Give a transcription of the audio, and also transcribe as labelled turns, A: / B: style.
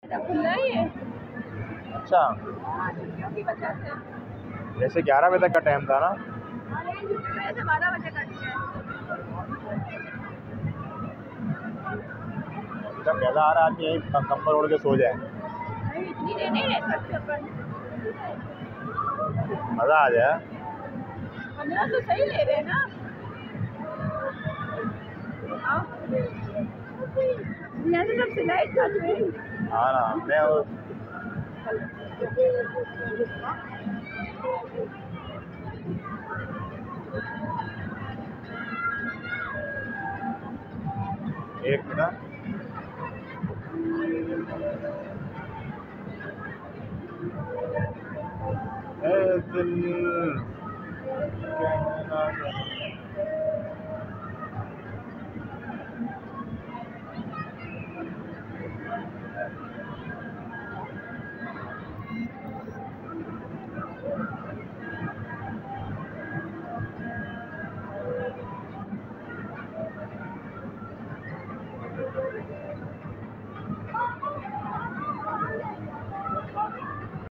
A: खुला ही है।
B: अच्छा,
A: की वजह से
B: जैसे 11 बजे तक का टाइम था ना।
A: 12 बजे का
B: जब मज़ा आ रहा है आदमी यही कंबल ओढ़ के सो जाए,
A: इतनी देर नहीं रह सकते अपन।
B: मज़ा आ जाए।
A: 15 तो सही ले रहे हैं ना। यहाँ तो सब सिलाई कर रहे हैं।
B: हाँ ना, मैं एक मिनट, दिल कहना